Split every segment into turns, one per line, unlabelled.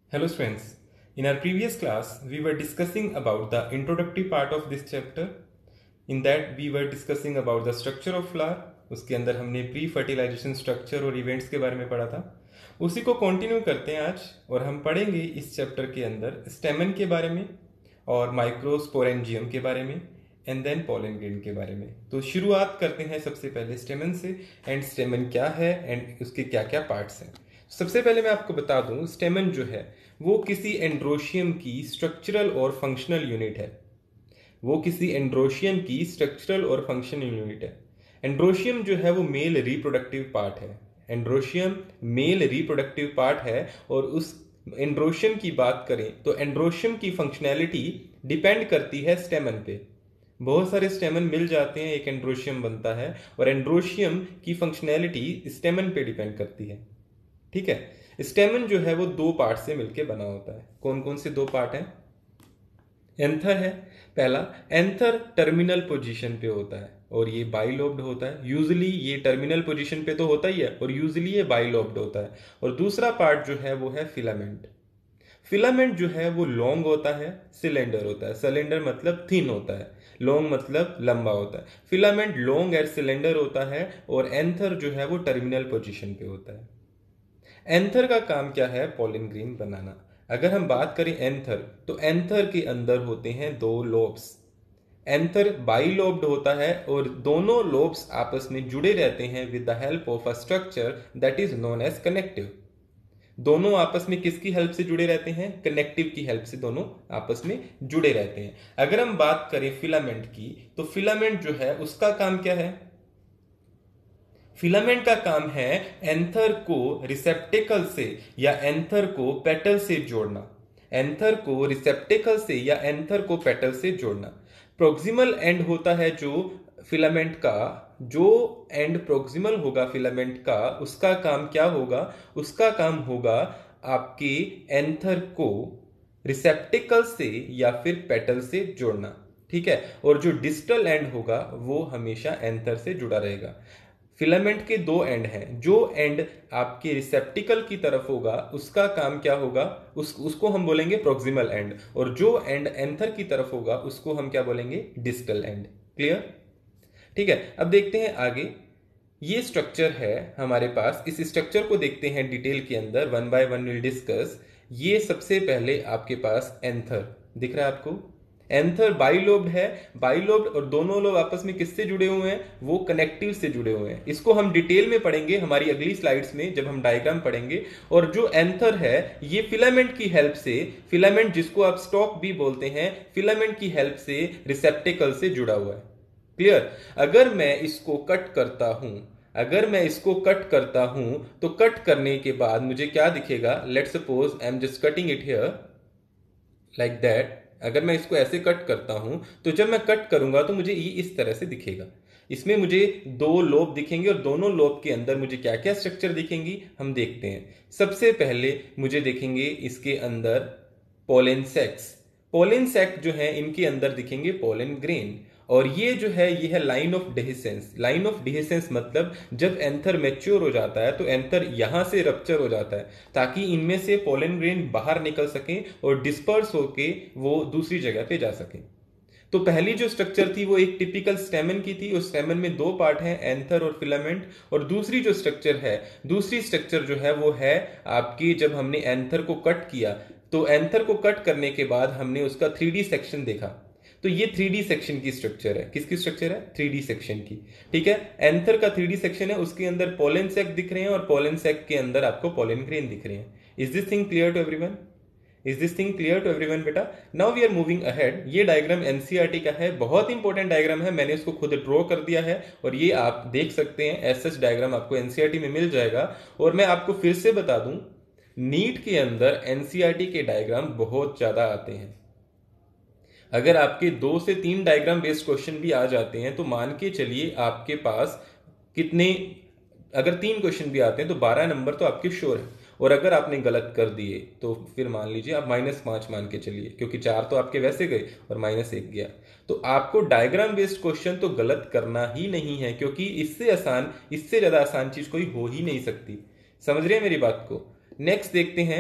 Hello students, in our previous class we were discussing about the introductory part of this chapter. In that we were discussing about the structure of flower. उसके अंदर हमने pre fertilization structure और events के बारे में पढ़ा था. उसी को कंटिन्यू करते हैं आज और हम पढ़ेंगे इस चैप्टर के अंदर स्टेमन के बारे में और माइक्रोस्पोरेंजियम के बारे में एंड देन पोलन ग्रेन के बारे में. तो शुरुआत करते हैं सबसे पहले स्टेमन से एंड स्टेमन क्या है एंड उसके क्या क्या पार्ट्स हैं. सबसे पहले मैं आपको बता दूं स्टेमन जो है वो किसी एंड्रोशियम की स्ट्रक्चरल और फंक्शनल यूनिट है. वो किसी एंड्रोशियम की स्ट्रक्चरल और फंक्शनल यूनिट है. एंड्रोशियम जो है वो मेल रिप्रोडक्टिव पार्ट है. एंड्रोशियम मेल रिप्रोडक्टिव पार्ट है और उस एंड्रोशियम की बात करें तो एंड्रोशियम की फंक्शनैलिटी डिपेंड करती है स्टेमन पे. बहुत सारे स्टेमन मिल जाते हैं, एक एंड्रोशियम बनता है और एंड्रोशियम की फंक्शनैलिटी स्टेमन पे डिपेंड करती है. ठीक है. स्टेमन जो है वो दो पार्ट से मिलकर बना होता है. कौन कौन से दो पार्ट हैं? एंथर है पहला. एंथर टर्मिनल पोजीशन पे होता है और ये बाइलोब्ड होता है. यूजुअली ये टर्मिनल पोजीशन पे तो होता ही है और यूजुअली ये बाइलोब्ड होता है. और दूसरा पार्ट जो है वो है फिलामेंट. फिलामेंट जो है वो लॉन्ग होता है, सिलेंडर होता है. सिलेंडर मतलब थिन होता है, लॉन्ग मतलब लंबा होता है. फिलामेंट लॉन्ग एंड सिलेंडर होता है और एंथर जो है वो टर्मिनल पोजीशन पे होता है. एंथर का काम क्या है? पॉलन ग्रेन बनाना. अगर हम बात करें एंथर तो एंथर के अंदर होते हैं दो लोब्स. एंथर बाइलोब्ड होता है और दोनों लोब्स आपस में जुड़े रहते हैं with the help of a structure that is known as connective. दोनों आपस में किसकी हेल्प से जुड़े रहते हैं? कनेक्टिव की हेल्प से दोनों आपस में जुड़े रहते हैं. अगर हम बात करें फिलामेंट की तो फिलामेंट जो है उसका काम क्या है? फिलामेंट का काम है एंथर को रिसेप्टेकल से या एंथर को पेटल से जोड़ना. एंथर को रिसेप्टेकल से या एंथर को पेटल से जोड़ना. प्रोक्सिमल एंड होता है जो फिलामेंट का, जो एंड प्रोक्सिमल होगा फिलामेंट का, उसका काम क्या होगा? उसका काम होगा आपके एंथर को रिसेप्टेकल से या फिर पेटल से जोड़ना. ठीक है. और जो डिस्टल एंड होगा वो हमेशा एंथर से जुड़ा रहेगा. फिलामेंट के दो एंड हैं. जो एंड आपके रिसेप्टिकल की तरफ होगा उसका काम क्या होगा? उसको हम बोलेंगे प्रोक्सिमल एंड. और जो एंड एंथर की तरफ होगा उसको हम क्या बोलेंगे? Distal end. क्लियर? ठीक है. अब देखते हैं आगे. ये स्ट्रक्चर है हमारे पास. इस स्ट्रक्चर को देखते हैं डिटेल के अंदर. One by one will discuss. ये सबसे पहले आपके पास एंथर दिख रहा है आपको. एंथर बाइलोब्ड है. बाइलोब्ड और दोनों लोब आपस में किससे जुड़े हुए हैं? वो कनेक्टिव से जुड़े हुए हैं. इसको हम डिटेल में पढ़ेंगे हमारी अगली स्लाइड्स में जब हम डायग्राम पढ़ेंगे. और जो एंथर है ये फिलामेंट की हेल्प से, फिलामेंट जिसको आप स्टॉक भी बोलते हैं, फिलामेंट की हेल्प से रिसेप्टेकल से जुड़ा हुआ है. क्लियर? अगर मैं इसको कट करता हूं तो कट करने के बाद मुझे क्या दिखेगा? Let's suppose I am just cutting it here like that. अगर मैं इसको ऐसे कट करता हूं तो जब मैं कट करूंगा तो मुझे ये इस तरह से दिखेगा. इसमें मुझे दो लोब दिखेंगे और दोनों लोब के अंदर मुझे क्या क्या स्ट्रक्चर दिखेंगी हम देखते हैं. सबसे पहले मुझे दिखेंगे इसके अंदर पोलन सेक्स. पोलन सेक जो है इनके अंदर दिखेंगे पोलन ग्रेन. और ये जो है ये है line of dehiscence. Line of dehiscence मतलब जब एंथर मैच्योर हो जाता है तो एंथर यहां से रप्चर हो जाता है ताकि इनमें से पोलन ग्रेन बाहर निकल सकें और डिस्पर्स होके वो दूसरी जगह पे जा सकें. तो पहली जो स्ट्रक्चर थी वो एक टिपिकल स्टेमन की थी. उस स्टेमन में दो पार्ट हैं, एंथर और फिलामेंट. और दूसरी जो स्ट्रक्चर है, दूसरी स्ट्रक्चर जो है वो है आपकी, जब हमने एंथर को कट किया तो एंथर को कट करने के बाद हमने उसका 3D सेक्शन देखा. तो ये 3D सेक्शन की स्ट्रक्चर है. किसकी स्ट्रक्चर है? 3D सेक्शन की. ठीक है. एंथर का 3D सेक्शन है, उसके अंदर पोलन सैक दिख रहे हैं और पोलन सैक के अंदर आपको पोलन ग्रेन दिख रहे हैं. Is this thing clear to everyone? Is this thing clear to everyone बेटा? Now we are moving ahead. ये डायग्राम एनसीईआरटी का है, बहुत इंपॉर्टेंट डायग्राम है. मैंने इसको खुद ड्रॉ कर दिया है और ये आप देख सकते हैं. एज सच डायग्राम आपको एनसीईआरटी में मिल जाएगा. और मैं आपको फिर से बता दूं, नीट के अंदर एनसीईआरटी के डायग्राम बहुत ज्यादा आते हैं. अगर आपके 2 से 3 डायग्राम बेस्ड क्वेश्चन भी आ जाते हैं तो मान के चलिए आपके पास कितने, अगर 3 क्वेश्चन भी आते हैं तो 12 नंबर तो आपके श्योर है. और अगर आपने गलत कर दिए तो फिर मान लीजिए आप -5 मान के चलिए, क्योंकि 4 तो आपके वैसे गए और -1 गया. तो आपको डायग्राम बेस्ड क्वेश्चन तो गलत करना ही नहीं है, क्योंकि इससे आसान, इससे ज्यादा आसान चीज कोई हो ही नहीं सकती. समझ रहे हैं मेरी बात को? नेक्स्ट देखते हैं.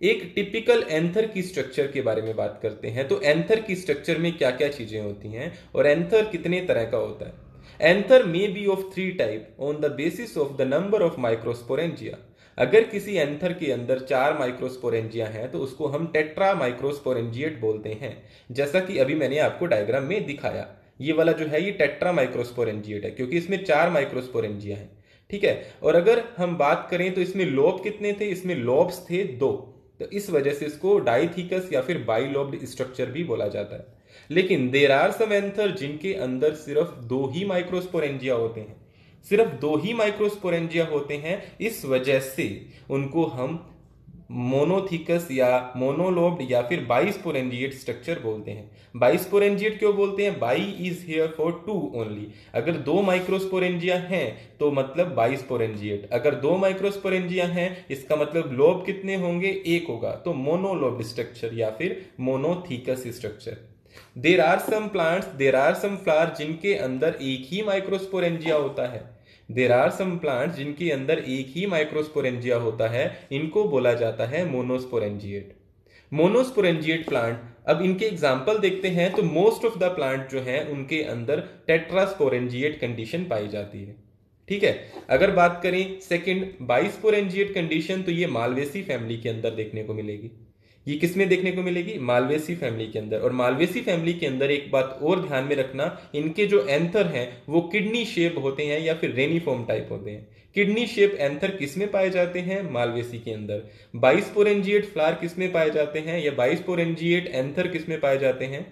एक टिपिकल एंथर की स्ट्रक्चर के बारे में बात करते हैं। तो एंथर की स्ट्रक्चर में क्या क्या चीजें होती हैं और एंथर कितने तरह का होता है। Anther may be of 3 type on the basis of the number of microsporangia. अगर किसी एंथर के अंदर 4 माइक्रोस्पोरेंजिया हैं तो उसको हम टेट्रा माइक्रोस्पोरेंजिएट बोलते हैं, जैसा कि अभी मैंने आपको डायग्राम में दिखाया। ये वाला जो है ये टेट्रा माइक्रोस्पोरेंजिएट है क्योंकि इसमें 4 माइक्रोस्पोरेंजिया हैं। ठीक है, और अगर हम बात करें तो इसमें लोब कितने थे, इसमें लोब्स थे 2। तो इस वजह से इसको डाइथिकस या फिर बाइलोब्ड स्ट्रक्चर भी बोला जाता है। लेकिन देर आर सम एंथर जिनके अंदर सिर्फ 2 ही माइक्रोस्पोरेंजिया होते हैं, सिर्फ 2 ही माइक्रोस्पोरेंजिया होते हैं। इस वजह से उनको हम मोनोथिकस या मोनोलोब्ड या फिर बाइस्पोरेंजिएट स्ट्रक्चर बोलते हैं। बाइस्पोरेंजिएट क्यों बोलते हैं? Bi is here for 2 only. अगर 2 माइक्रोस्पोरेंजिया हैं तो मतलब बाइस्पोरेंजिएट। अगर 2 माइक्रोस्पोरेंजिया हैं इसका मतलब लोब कितने होंगे? 1 होगा, तो मोनोलोब्ड स्ट्रक्चर या फिर monothecous structure. There are some flower जिनके अंदर एक ही माइक्रोस्पोरेंजिया होता है। देर आर सम प्लांट्स जिनके अंदर एक ही माइक्रोस्पोरेंजिया होता है, इनको बोला जाता है मोनोस्पोरेंजिएट। मोनोस्पोरेंजिएट प्लांट, अब इनके एग्जाम्पल देखते हैं तो मोस्ट ऑफ द प्लांट जो है उनके अंदर टेट्रास्पोरेंजिएट कंडीशन पाई जाती है। ठीक है, अगर बात करें सेकंड बाइस्पोरेंजिएट कंडीशन, तो ये मालवेसी फैमिली के अंदर देखने को मिलेगी। ये किसमें देखने को मिलेगी? मालवेसी फैमिली के अंदर। और मालवेसी फैमिली के अंदर एक बात और ध्यान में रखना, इनके जो एंथर हैं वो किडनी शेप होते हैं या फिर रेनिफॉर्म टाइप होते हैं। किडनी शेप एंथर किसमें पाए जाते हैं? मालवेसी के अंदर। बाइस्पोरेंजिएट फ्लावर किसमें पाए जाते हैं या बाइस्पोरेंजिएट एंथर किसमें पाए जाते हैं?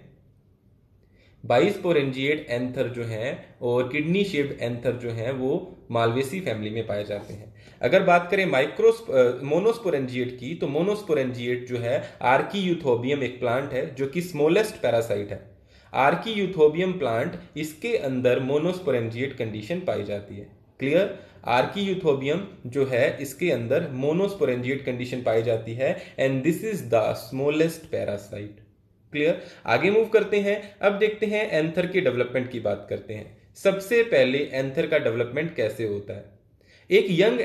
बाइस्पोरेंजिएट एंथर जो हैं और किडनी शेप्ड एंथर जो हैं वो मालवेसी फैमिली में पाए जाते हैं। अगर बात करें मोनोस्पोरेंजिएट की, तो मोनोस्पोरेंजिएट जो है आर्कीयूथोबियम एक प्लांट है जो कि स्मॉलेस्ट पैरासाइट है। आर्कीयूथोबियम प्लांट, इसके अंदर मोनोस्पोरेंजिएट कंडीशन पाई जाती है। क्लियर? आर्कीयूथोबियम जो है इसके अंदर मोनोस्पोरेंजिएट कंडीशन पाई जाती है and this is the smallest parasite. Clear? आगे मूव करते हैं। अब देखते हैं एंथर के डेवलपमेंट की बात करते हैं। सबसे पहले एंथर का डेवलपमेंट कैसे होता है? एक यंग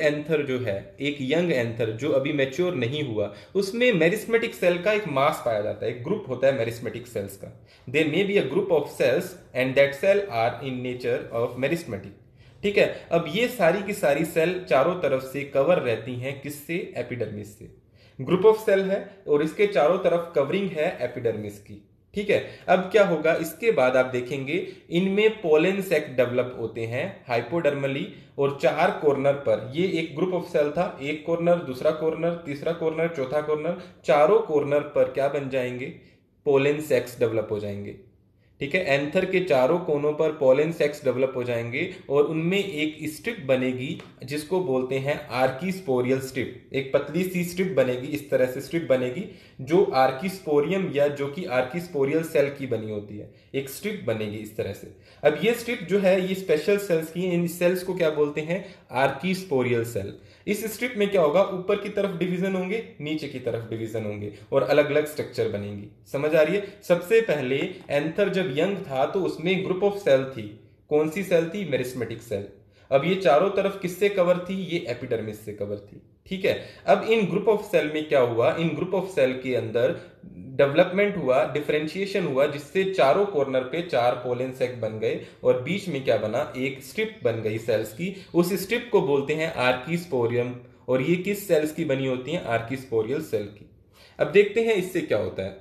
एंथर जो अभी मैच्योर नहीं हुआ, उसमें मेरिस्मेटिक सेल का एक मास पाया जाता है, एक ग्रुप होता है मेरिस्मेटिक सेल्स का। There may be a group of cells and that cell are in nature of meristematic. ठीक है, अब ये सारी की सारी सेल चारों तरफ से कवर रहती हैं, किससे? एपिडर्मिस से। ग्रुप ऑफ सेल है और इसके चारों तरफ कवरिंग है एपिडर्मिस की। ठीक है, अब क्या होगा इसके बाद आप देखेंगे इनमें पोलन सैक डेवलप होते हैं हाइपोडर्मली, और 4 कॉर्नर पर, ये एक ग्रुप ऑफ सेल था, एक कॉर्नर, दूसरा कॉर्नर, तीसरा कॉर्नर, चौथा कॉर्नर, चारों कॉर्नर पर क्या बन जाएंगे? पोलन सैक्स डेवलप हो जाएंगे। ठीक है, एंथर के चारों कोनों पर पोलन सैक्स डेवलप हो जाएंगे और उनमें एक स्ट्रिप बनेगी जिसको बोलते हैं आर्कीस्पोरियल स्ट्रिप। एक पतली सी स्ट्रिप बनेगी, इस तरह से स्ट्रिप बनेगी जो आर्कीस्पोरियम या जो कि आर्कीस्पोरियल सेल की बनी होती है, एक स्ट्रिप बनेगी इस तरह से। अब ये स्ट्रिप जो है ये स्पेशल सेल्स की, इन सेल्स को क्या बोलते हैं? आर्कीस्पोरियल सेल। इस स्ट्रिप में क्या होगा? ऊपर की तरफ डिवीजन होंगे, नीचे की तरफ डिवीजन होंगे और अलग अलग स्ट्रक्चर बनेंगी। समझ आ रही है? सबसे पहले एंथर जब यंग था तो उसमें ग्रुप ऑफ सेल थी। कौन सी सेल थी? Meristematic cell. अब ये चारों तरफ किससे कवर थी? ये एपिडर्मिस से कवर थी। ठीक है, अब इन ग्रुप ऑफ सेल में क्या हुआ? इन ग्रुप ऑफ सेल के अंदर डेवलपमेंट हुआ, डिफरेंशिएशन हुआ, जिससे चारों कॉर्नर पे 4 पोलन सैक बन गए और बीच में क्या बना? एक स्ट्रिप बन गई सेल्स की। उस स्ट्रिप को बोलते हैं आर्कीस्पोरियम और ये किस सेल्स की बनी होती है? आर्कीस्पोरियल सेल की। अब देखते हैं इससे क्या होता है।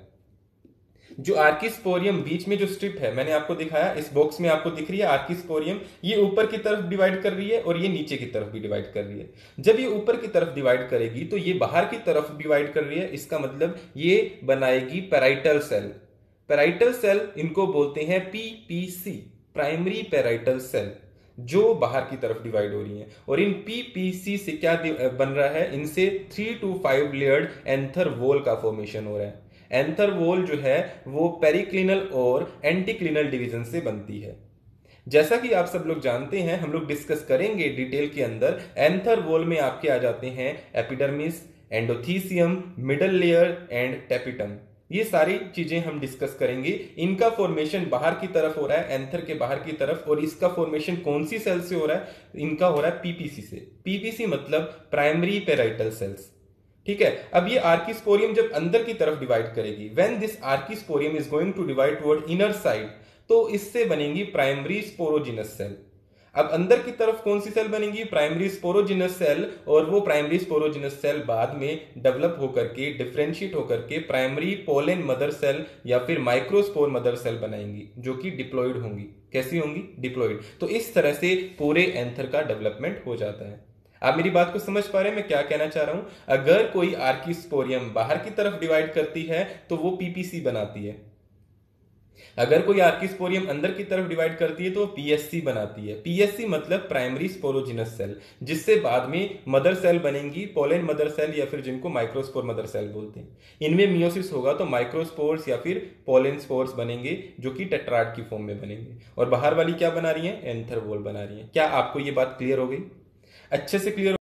जो आर्कीस्पोरियम बीच में जो स्ट्रिप है मैंने आपको दिखाया, इस बॉक्स में आपको दिख रही है आर्कीस्पोरियम, ये ऊपर की तरफ डिवाइड कर रही है और ये नीचे की तरफ भी डिवाइड कर रही है। जब ये ऊपर की तरफ डिवाइड करेगी तो ये बाहर की तरफ डिवाइड कर रही है, इसका मतलब ये बनाएगी पैराइटल सेल। पैराइटल सेल इनको बोलते हैं पीपीसी, प्राइमरी पैराइटल सेल, जो बाहर की तरफ डिवाइड हो रही है। और इन पीपीसी से क्या बन रहा है? इनसे 3 to 5 लेयर्ड एंथर वॉल का फॉर्मेशन हो रहा है। एंथर वॉल जो है वो पेरिक्लिनल और एंटीक्लिनल डिवीजन से बनती है। जैसा कि आप सब लोग जानते हैं, हम लोग डिस्कस करेंगे डिटेल के अंदर, एंथर वॉल में आपके आ जाते हैं epidermis, endothecium, middle layer and tapetum. ये सारी चीजें हम डिस्कस करेंगे। इनका फॉर्मेशन बाहर की तरफ हो रहा है, एंथर के बाहर की तरफ, और इसका फॉर्मेशन कौन सी सेल से हो रहा है? इनका हो रहा है पीपीसी से। पीपीसी मतलब प्राइमरी पैराइटल सेल्स। ठीक है। अब ये आर्किस्पोरियम जब अंदर की तरफ डिवाइड करेगी, when this archesporium is going to divide toward inner side, तो इससे बनेंगी प्राइमरी स्पोरोजिनस सेल। अब अंदर की तरफ कौन सी सेल बनेगी? Primary sporogenous cell. और वो प्राइमरी स्पोरोजिनस सेल बाद में डेवलप होकर के, डिफरेंशिएट होकर के प्राइमरी पोलन मदर सेल या फिर माइक्रोस्पोर मदर सेल बनाएंगी, जो कि डिप्लॉइड होंगी। कैसी होंगी? डिप्लॉइड। तो इस तरह से पूरे एंथर का डेवलपमेंट हो जाता है। आप मेरी बात को समझ पा रहे हैं मैं क्या कहना चाह रहा हूं? अगर कोई आर्किस्पोरियम बाहर की तरफ डिवाइड करती है तो वो पीपीसी बनाती है। अगर कोई आर्किस्पोरियम अंदर की तरफ डिवाइड करती है तो पीएससी बनाती है। पीएससी मतलब प्राइमरी स्पोरोजिनस सेल, जिससे बाद में मदर सेल बनेंगी, पोलन मदर सेल या फिर जिनको माइक्रोस्पोर मदर सेल बोलते हैं। इनमें मियोसिस होगा तो माइक्रोस्पोर्स या फिर पोलन स्पोर्स बनेंगे, जो कि टेट्राड की फॉर्म में बनेंगे। और बाहर वाली क्या बना रही है? एंथर वॉल बना रही है। क्या आपको ये बात क्लियर हो गई? अच्छे से क्लियर